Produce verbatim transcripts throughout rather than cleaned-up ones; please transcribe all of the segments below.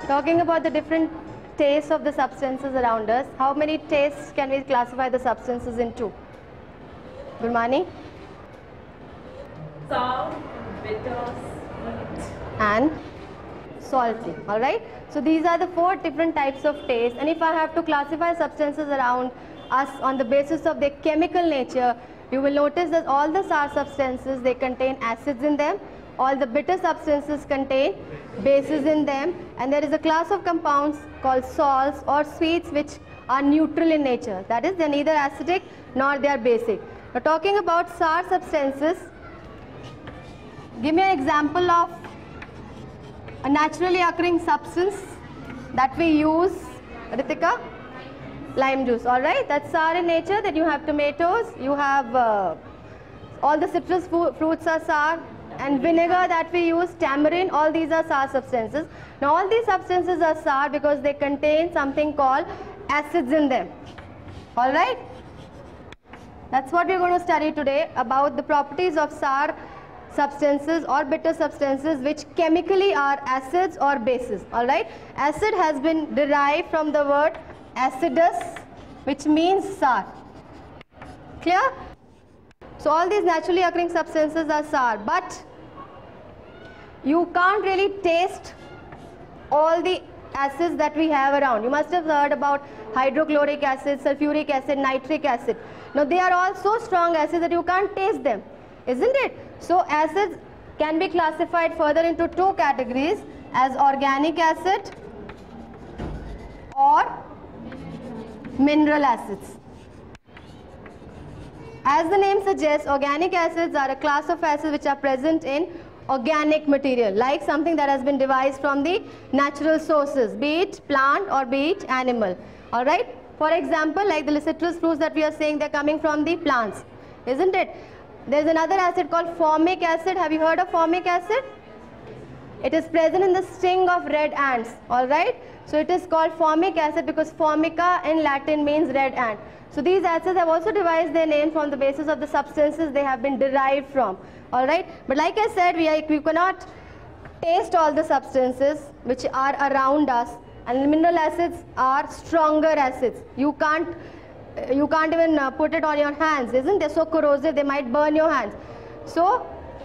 Talking about the different tastes of the substances around us, how many tastes can we classify the substances into? Gurmani? Sour, bitter, sweet, and salty. Alright, so these are the four different types of taste, and if I have to classify substances around us on the basis of their chemical nature, you will notice that all the sour substances, they contain acids in them, all the bitter substances contain bases in them, and there is a class of compounds called salts or sweets which are neutral in nature, that is, they are neither acidic nor they are basic. Now talking about sour substances, give me an example of a naturally occurring substance that we use, Ritika? Lime juice, alright, that's sour in nature. Then you have tomatoes, you have uh, all the citrus fruits are sour, and vinegar that we use, tamarind, all these are sour substances. Now all these substances are sour because they contain something called acids in them, alright. That's what we're going to study today, about the properties of sour substances or bitter substances which chemically are acids or bases, alright. Acid has been derived from the word acidus, which means sour. Clear? So all these naturally occurring substances are sour, but you can't really taste all the acids that we have around. You must have heard about hydrochloric acid, sulfuric acid, nitric acid. Now they are all so strong acids that you can't taste them, isn't it? So acids can be classified further into two categories, as organic acid or mineral acids. As the name suggests, organic acids are a class of acids which are present in organic material, like something that has been devised from the natural sources, be it plant or be it animal. Alright? For example, like the citrus fruits that we are saying, they are coming from the plants, isn't it? There is another acid called formic acid. Have you heard of formic acid? It is present in the sting of red ants, alright? So it is called formic acid because formica in Latin means red ant. So these acids have also devised their name from the basis of the substances they have been derived from, alright? But like I said, we, are, we cannot taste all the substances which are around us, and the mineral acids are stronger acids. You can't, you can't even uh, put it on your hands, isn't they? So corrosive, they might burn your hands. So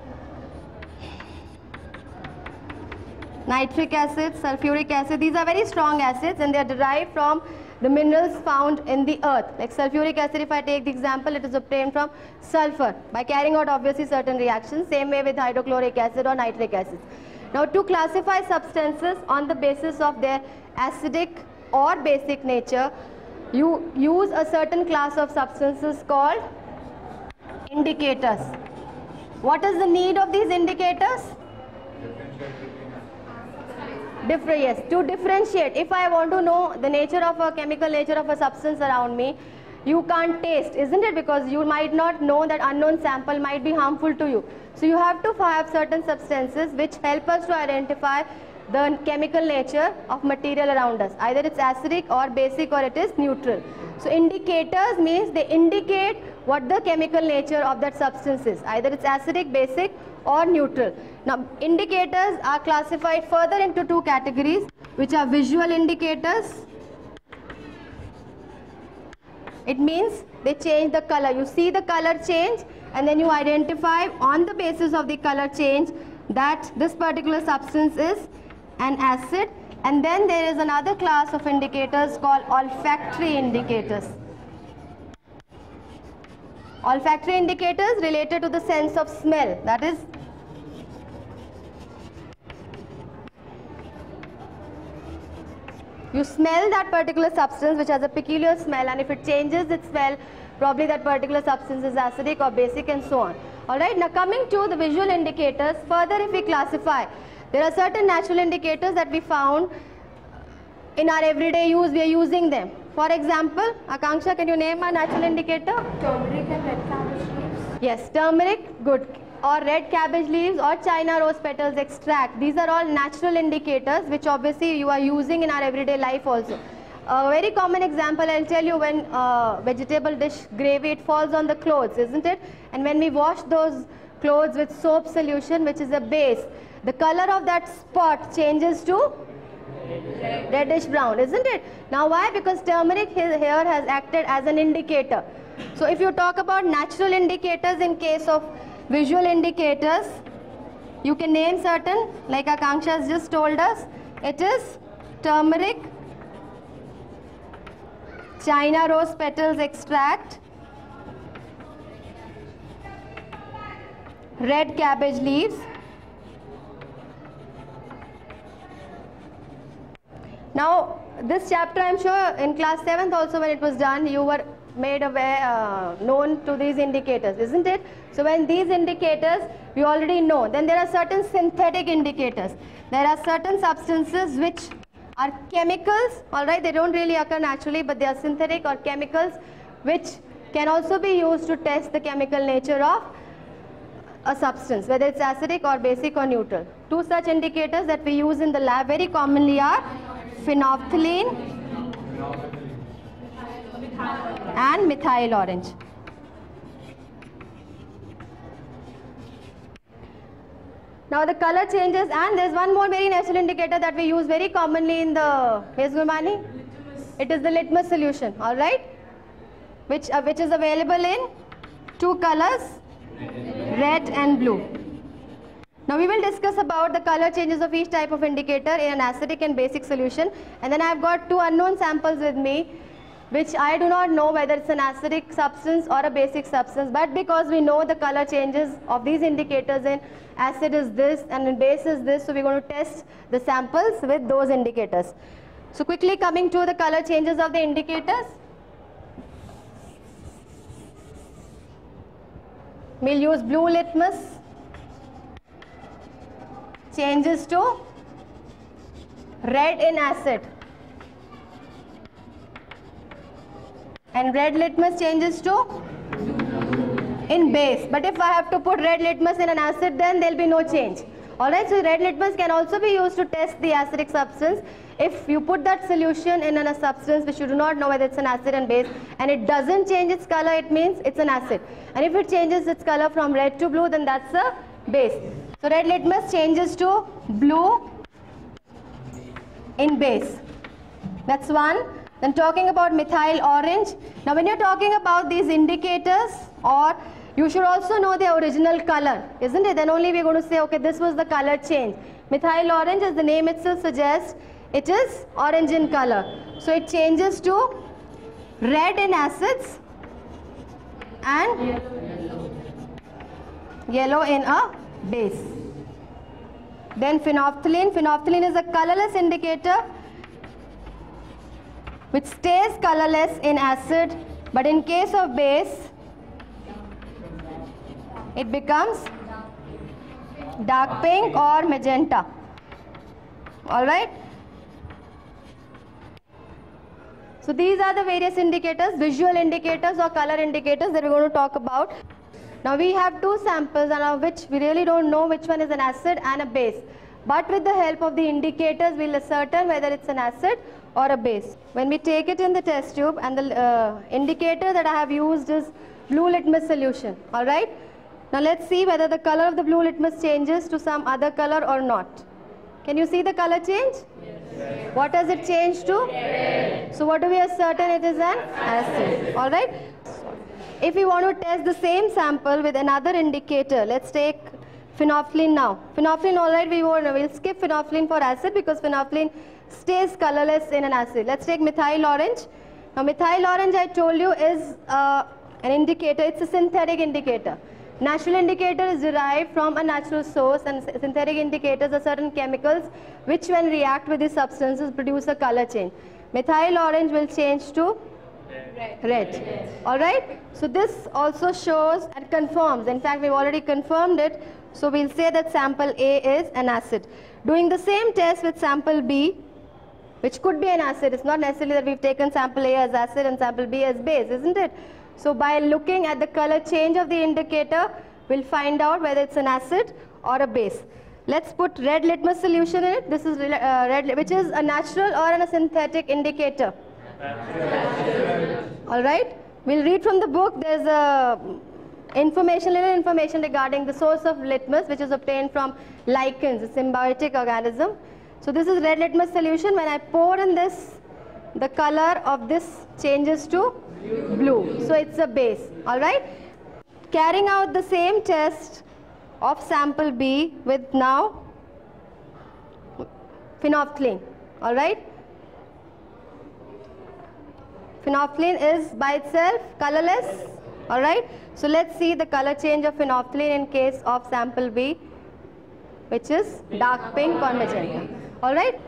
nitric acid, sulfuric acid, these are very strong acids and they are derived from the minerals found in the earth. Like sulfuric acid, if I take the example, it is obtained from sulfur by carrying out obviously certain reactions, same way with hydrochloric acid or nitric acid. Now to classify substances on the basis of their acidic or basic nature, you use a certain class of substances called indicators. What is the need of these indicators? Different, yes, to differentiate. If I want to know the nature of a chemical nature of a substance around me, you can't taste, isn't it? Because you might not know that unknown sample might be harmful to you. So you have to have certain substances which help us to identify the chemical nature of material around us. Either it's acidic or basic or it is neutral. So indicators means they indicate what the chemical nature of that substance is. Either it's acidic, basic or neutral. Now indicators are classified further into two categories, which are visual indicators. It means they change the color. You see the color change and then you identify on the basis of the color change that this particular substance is an acid. And then there is another class of indicators called olfactory indicators. Olfactory indicators related to the sense of smell, that is, you smell that particular substance which has a peculiar smell, and if it changes its smell, probably that particular substance is acidic or basic and so on. Alright, now coming to the visual indicators, further if we classify, there are certain natural indicators that we found in our everyday use, we are using them. For example, Akanksha, can you name a natural indicator? turmeric and red cabbage leaves. Yes, turmeric, good. Or red cabbage leaves or China rose petals extract. These are all natural indicators which obviously you are using in our everyday life also. A very common example I'll tell you, when uh, vegetable dish gravy, it falls on the clothes, isn't it? And when we wash those clothes with soap solution, which is a base, the color of that spot changes to Red. Reddish brown, isn't it? Now why? Because turmeric here has acted as an indicator. So if you talk about natural indicators in case of visual indicators, you can name certain, like Akanksha has just told us. It is turmeric, China rose petals extract, red cabbage leaves, now this chapter I am sure in class seventh also when it was done you were made aware, uh, known to these indicators, isn't it? So when these indicators we already know, then there are certain synthetic indicators. There are certain substances which are chemicals, alright, they don't really occur naturally but they are synthetic or chemicals which can also be used to test the chemical nature of a substance, whether it's acidic or basic or neutral. Two such indicators that we use in the lab very commonly are phenolphthalein and methyl orange. Now the color changes, and there's one more very natural indicator that we use very commonly in the Miz Gurmani. It is the litmus solution, all right, which uh, which is available in two colors, red and blue. Now we will discuss about the color changes of each type of indicator in an acidic and basic solution, and then I've got two unknown samples with me which I do not know whether it's an acidic substance or a basic substance, but because we know the color changes of these indicators in acid is this and in base is this, so we're going to test the samples with those indicators. So quickly coming to the color changes of the indicators. We'll use blue litmus, changes to red in acid, and red litmus changes to in base. But if I have to put red litmus in an acid, then there will be no change. Alright, so red litmus can also be used to test the acidic substance. If you put that solution in a substance which you do not know whether it's an acid and base and it doesn't change its color, it means it's an acid. And if it changes its color from red to blue, then that's a base. So red litmus changes to blue in base. That's one. Then talking about methyl orange. Now when you're talking about these indicators, or you should also know the original color, isn't it? Then only we're going to say, okay, this was the color change. Methyl orange, as the name itself suggests, it is orange in color. So it changes to red in acids and yellow in a base. Then phenolphthalein. Phenolphthalein is a colorless indicator which stays colorless in acid, but in case of base it becomes dark pink or magenta. Alright, so these are the various indicators, visual indicators or color indicators that we're going to talk about. Now we have two samples, and of which we really don't know which one is an acid and a base, but with the help of the indicators we'll ascertain whether it's an acid or a base. When we take it in the test tube, and the uh, indicator that I have used is blue litmus solution. Alright, now let's see whether the color of the blue litmus changes to some other color or not. Can you see the color change? Yes. What does it change to? Red. So what do we ascertain? It is an acid. Alright, if we want to test the same sample with another indicator, let's take phenolphthalein now. Phenolphthalein, alright, we won't, we'll skip phenolphthalein for acid because phenolphthalein stays colorless in an acid. Let's take methyl orange. Now methyl orange, I told you, is uh, an indicator. It's a synthetic indicator. Natural indicator is derived from a natural source, and synthetic indicators are certain chemicals which when react with these substances produce a color change. Methyl orange will change to red. red. Alright, so this also shows and confirms, in fact we've already confirmed it, so we'll say that sample A is an acid. Doing the same test with sample B, which could be an acid, it's not necessarily that we've taken sample A as acid and sample B as base, isn't it? So by looking at the color change of the indicator, we'll find out whether it's an acid or a base. Let's put red litmus solution in it. This is uh, red, which is a natural or a synthetic indicator. All right. We'll read from the book. There's a information, little information regarding the source of litmus, which is obtained from lichens, a symbiotic organism. So this is red litmus solution. When I pour in this, the color of this changes to blue. So it's a base. All right. Carrying out the same test of sample B with now phenolphthalein. All right. Phenolphthalein is by itself colorless. All right. So let's see the color change of phenolphthalein in case of sample B, which is dark pink or magenta. All right.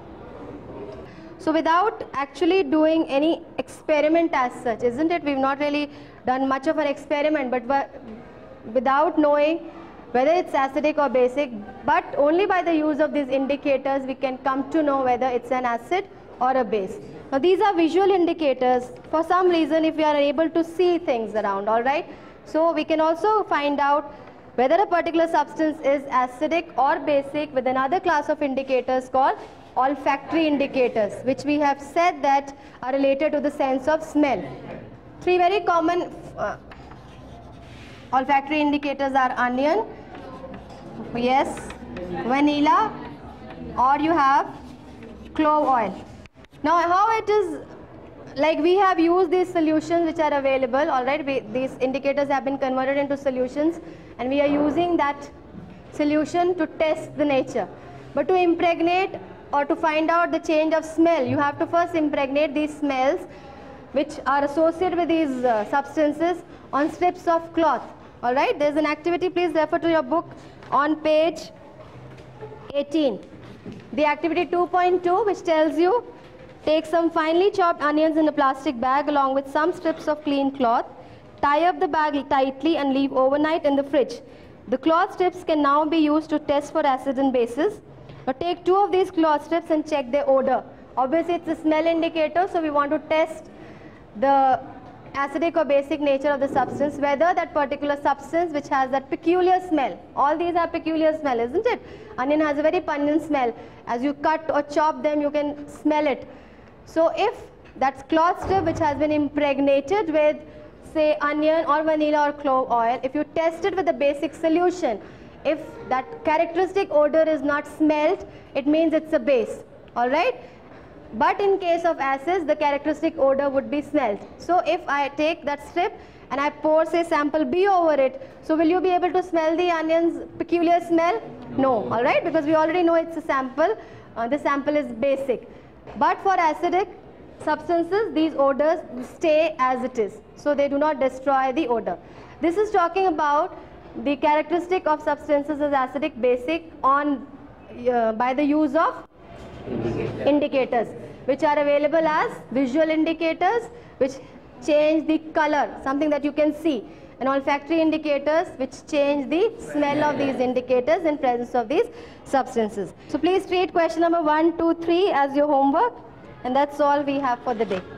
So without actually doing any experiment as such, isn't it? We've not really done much of an experiment, but without knowing whether it's acidic or basic, but only by the use of these indicators we can come to know whether it's an acid or a base. Now these are visual indicators. For some reason, if we are able to see things around, all right. So we can also find out whether a particular substance is acidic or basic with another class of indicators called olfactory indicators, which we have said that are related to the sense of smell. Three very common uh, olfactory indicators are onion, yes, vanilla, or you have clove oil. Now how it is, like we have used these solutions which are available, all right, we, these indicators have been converted into solutions and we are using that solution to test the nature. But to impregnate or to find out the change of smell, you have to first impregnate these smells which are associated with these uh, substances on strips of cloth. All right, there's an activity, please refer to your book on page eighteen. The activity two point two, which tells you take some finely chopped onions in a plastic bag along with some strips of clean cloth, tie up the bag tightly and leave overnight in the fridge. The cloth strips can now be used to test for acids and bases. Now take two of these cloth strips and check their odor. Obviously it's a smell indicator, so we want to test the acidic or basic nature of the substance, whether that particular substance which has that peculiar smell. All these have peculiar smell, isn't it? Onion has a very pungent smell. As you cut or chop them, you can smell it. So if that cloth strip which has been impregnated with say onion or vanilla or clove oil, if you test it with a basic solution, if that characteristic odor is not smelt, it means it's a base. All right. But in case of acids, the characteristic odor would be smelt. So if I take that strip and I pour say sample B over it, so will you be able to smell the onion's peculiar smell? No, all right, because we already know it's a sample. Uh, the sample is basic. But for acidic substances, these odors stay as it is. So they do not destroy the odor. This is talking about the characteristic of substances as acidic, basic on uh, by the use of indicators. indicators, which are available as visual indicators, which change the color, something that you can see, and olfactory indicators, which change the smell of these indicators in presence of these substances. So please treat question number one, two, three as your homework, and that's all we have for the day.